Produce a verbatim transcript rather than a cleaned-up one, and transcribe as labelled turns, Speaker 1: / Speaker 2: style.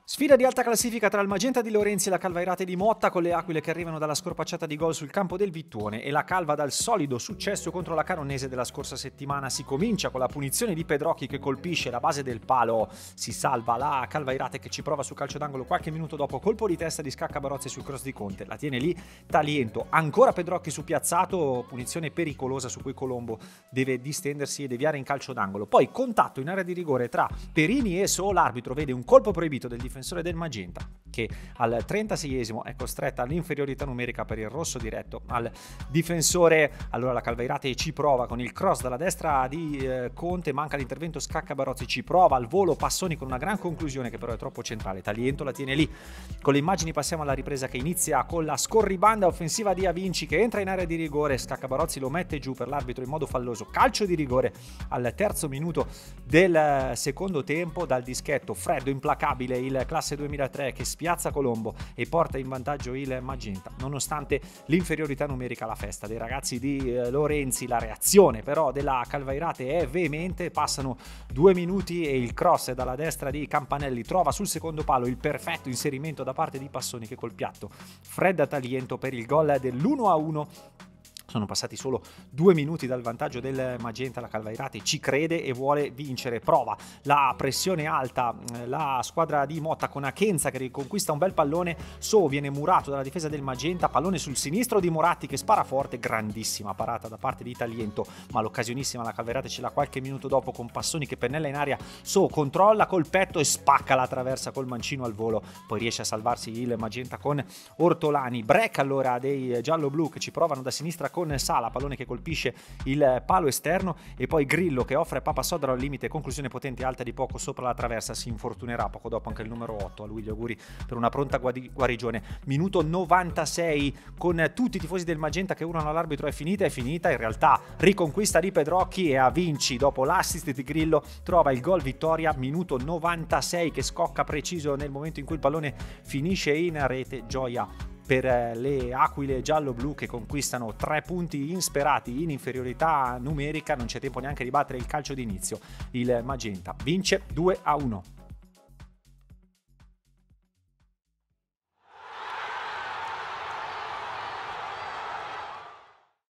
Speaker 1: Sfida di alta classifica tra il Magenta di Lorenzi e la Calvairate di Motta, con le Aquile che arrivano dalla scorpacciata di gol sul campo del Vittuone e la Calva dal solido successo contro la Caronese della scorsa settimana. Si comincia con la punizione di Pedrocchi che colpisce la base del palo, si salva la Calvairate che ci prova su calcio d'angolo qualche minuto dopo, colpo di testa di Scacca Barozzi sul cross di Conte, la tiene lì Taliento, ancora Pedrocchi su piazzato, punizione pericolosa su cui Colombo deve distendersi e deviare in calcio d'angolo. Poi contatto in area di rigore tra Perini e So, l'arbitro vede un colpo proibito del difensore del Magenta che al trentaseiesimo è costretta all'inferiorità numerica per il rosso diretto al difensore. Allora la Calvairate ci prova con il cross dalla destra di eh, Conte, manca l'intervento, Scacca Barozzi ci prova al volo, Passoni con una gran conclusione che però è troppo centrale, Taliento la tiene lì. Con le immagini passiamo alla ripresa che inizia con la scorribanda offensiva di Avinci che entra in area di rigore, Scacca Barozzi lo mette giù per l'arbitro in modo falloso, calcio di rigore al terzo minuto del secondo tempo. Dal dischetto freddo implacabile il classe duemilatré che spiazza Colombo e porta in vantaggio il Magenta. Nonostante l'inferiorità numerica, la festa dei ragazzi di eh, Lorenzi, la reazione però della Calvairate è veemente. Passano due minuti e il cross dalla destra di Campanelli trova sul secondo palo il perfetto inserimento da parte di Passoni che col piatto fredda Taliento per il gol dell'uno a uno. Sono passati solo due minuti dal vantaggio del Magenta, la Calvairate ci crede e vuole vincere, prova la pressione alta la squadra di Motta con Achenza che riconquista un bel pallone, So viene murato dalla difesa del Magenta, pallone sul sinistro di Moratti che spara forte, grandissima parata da parte di Taliento, ma l'occasionissima la Calvairate ce l'ha qualche minuto dopo con Passoni che pennella in aria, So controlla col petto e spacca la traversa col mancino al volo, poi riesce a salvarsi il Magenta con Ortolani. Break allora dei giallo-blu che ci provano da sinistra con Sala, pallone che colpisce il palo esterno e poi Grillo che offre a Papasodaro al limite, conclusione potente alta di poco sopra la traversa, si infortunerà poco dopo anche il numero otto, a lui gli auguri per una pronta guarigione. Minuto novantasei con tutti i tifosi del Magenta che urlano all'arbitro è finita, è finita, in realtà riconquista di Pedrocchi e a Vinci dopo l'assist di Grillo trova il gol vittoria. Minuto novantasei che scocca preciso nel momento in cui il pallone finisce in rete, gioia per le Aquile giallo-blu che conquistano tre punti insperati in inferiorità numerica. Non c'è tempo neanche di battere il calcio d'inizio, il Magenta vince due a uno.